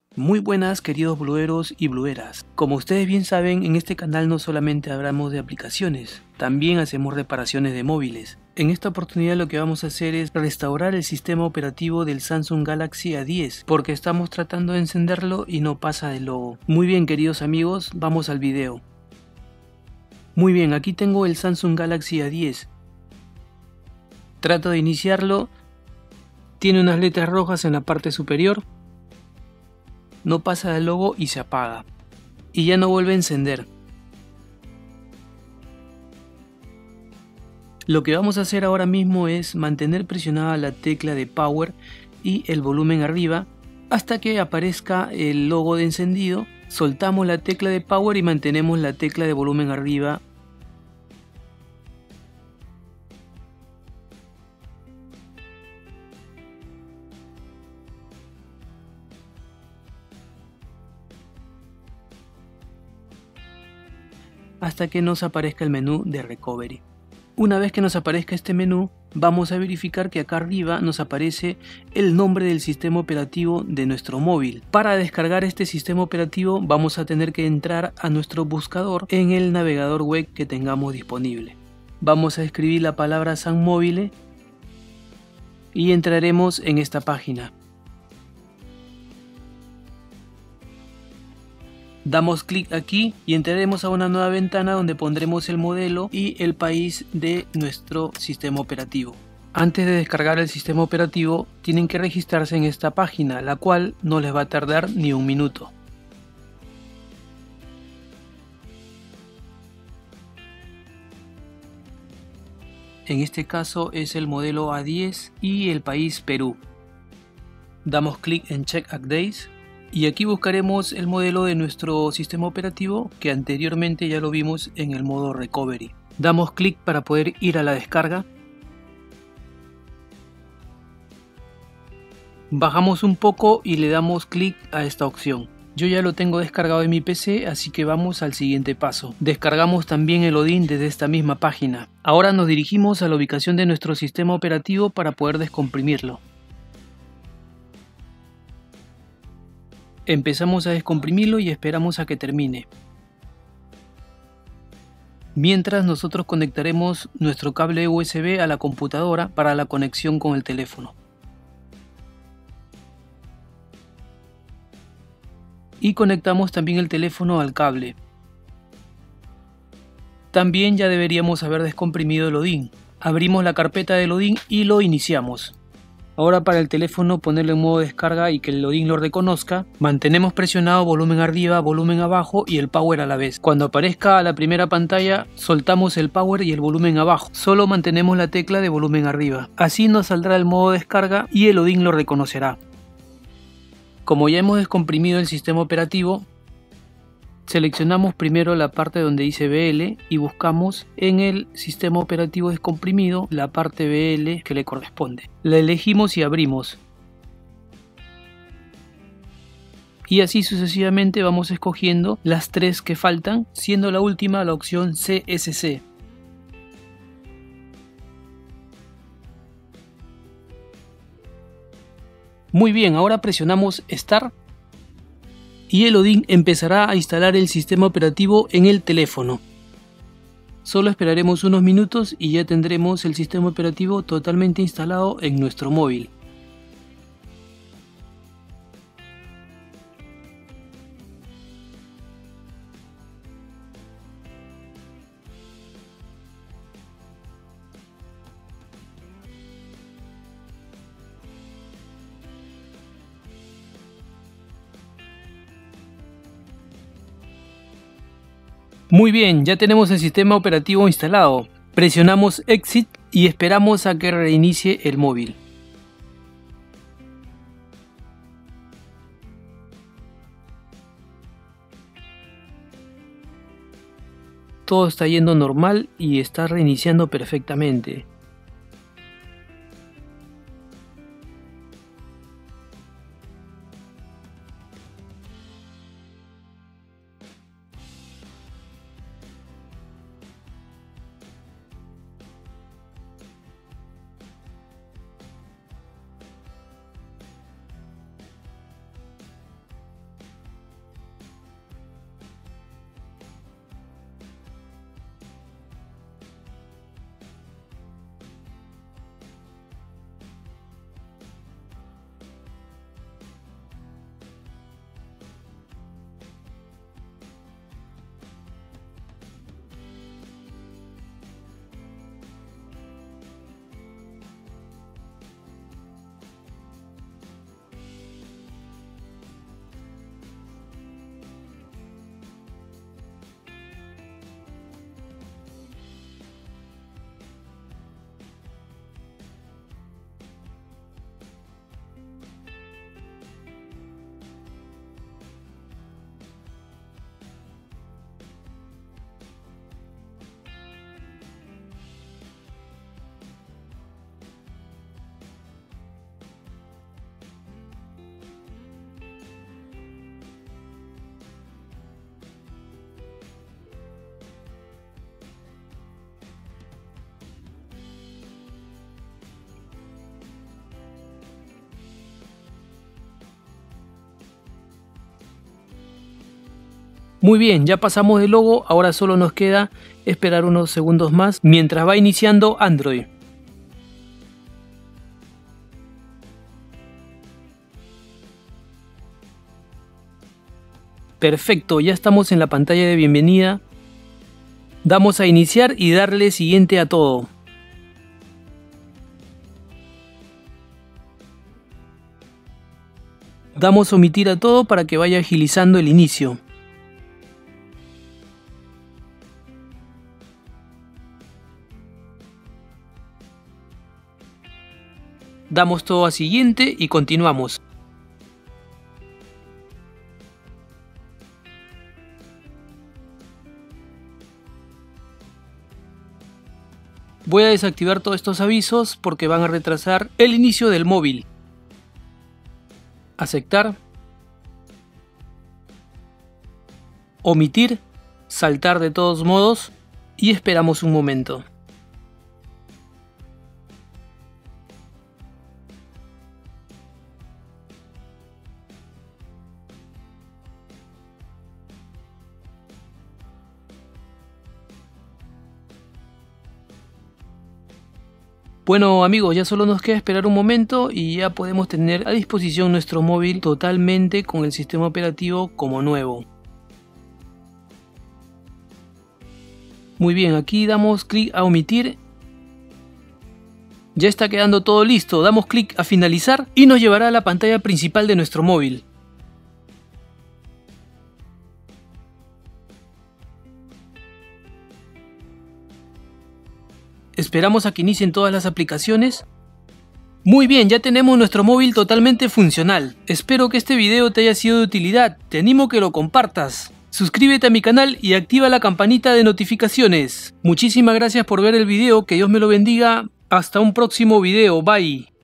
Muy buenas queridos blueros y blueras. Como ustedes bien saben, en este canal no solamente hablamos de aplicaciones, también hacemos reparaciones de móviles. En esta oportunidad lo que vamos a hacer es restaurar el sistema operativo del Samsung Galaxy A10, porque estamos tratando de encenderlo y no pasa del logo. Muy bien queridos amigos, vamos al video. Muy bien, aquí tengo el Samsung Galaxy A10. Trato de iniciarlo, tiene unas letras rojas en la parte superior. No pasa del logo y se apaga. Y ya no vuelve a encender. Lo que vamos a hacer ahora mismo es mantener presionada la tecla de Power y el volumen arriba hasta que aparezca el logo de encendido. Soltamos la tecla de Power y mantenemos la tecla de volumen arriba. Hasta que nos aparezca el menú de Recovery. Una vez que nos aparezca este menú, vamos a verificar que acá arriba nos aparece el nombre del sistema operativo de nuestro móvil. Para descargar este sistema operativo vamos a tener que entrar a nuestro buscador en el navegador web que tengamos disponible. Vamos a escribir la palabra SunMobile y entraremos en esta página. Damos clic aquí y entraremos a una nueva ventana donde pondremos el modelo y el país de nuestro sistema operativo. Antes de descargar el sistema operativo tienen que registrarse en esta página, la cual no les va a tardar ni un minuto. En este caso es el modelo A10 y el país Perú. Damos clic en Check Updates. Y aquí buscaremos el modelo de nuestro sistema operativo que anteriormente ya lo vimos en el modo Recovery. Damos clic para poder ir a la descarga. Bajamos un poco y le damos clic a esta opción. Yo ya lo tengo descargado en mi PC, así que vamos al siguiente paso. Descargamos también el Odin desde esta misma página. Ahora nos dirigimos a la ubicación de nuestro sistema operativo para poder descomprimirlo. Empezamos a descomprimirlo y esperamos a que termine. Mientras nosotros conectaremos nuestro cable USB a la computadora para la conexión con el teléfono. Y conectamos también el teléfono al cable. También ya deberíamos haber descomprimido el Odin. Abrimos la carpeta del Odin y lo iniciamos. Ahora para el teléfono ponerlo en modo descarga y que el Odin lo reconozca, mantenemos presionado volumen arriba, volumen abajo y el power a la vez. Cuando aparezca la primera pantalla, soltamos el power y el volumen abajo. Solo mantenemos la tecla de volumen arriba. Así nos saldrá el modo descarga y el Odin lo reconocerá. Como ya hemos descomprimido el sistema operativo, seleccionamos primero la parte donde dice BL y buscamos en el sistema operativo descomprimido la parte BL que le corresponde. La elegimos y abrimos. Y así sucesivamente vamos escogiendo las tres que faltan, siendo la última la opción CSC. Muy bien, ahora presionamos Start. Y el Odin empezará a instalar el sistema operativo en el teléfono. Solo esperaremos unos minutos y ya tendremos el sistema operativo totalmente instalado en nuestro móvil. Muy bien, ya tenemos el sistema operativo instalado. Presionamos Exit y esperamos a que reinicie el móvil. Todo está yendo normal y está reiniciando perfectamente. Muy bien, ya pasamos el logo, ahora solo nos queda esperar unos segundos más mientras va iniciando Android. Perfecto, ya estamos en la pantalla de bienvenida. Damos a iniciar y darle siguiente a todo. Damos omitir a todo para que vaya agilizando el inicio. Damos todo a siguiente y continuamos. Voy a desactivar todos estos avisos porque van a retrasar el inicio del móvil. Aceptar. Omitir. Saltar de todos modos. Y esperamos un momento. Bueno amigos, ya solo nos queda esperar un momento y ya podemos tener a disposición nuestro móvil totalmente con el sistema operativo como nuevo. Muy bien, aquí damos clic a omitir. Ya está quedando todo listo, damos clic a finalizar y nos llevará a la pantalla principal de nuestro móvil. Esperamos a que inicien todas las aplicaciones. Muy bien, ya tenemos nuestro móvil totalmente funcional. Espero que este video te haya sido de utilidad. Te animo a que lo compartas. Suscríbete a mi canal y activa la campanita de notificaciones. Muchísimas gracias por ver el video. Que Dios me lo bendiga. Hasta un próximo video. Bye.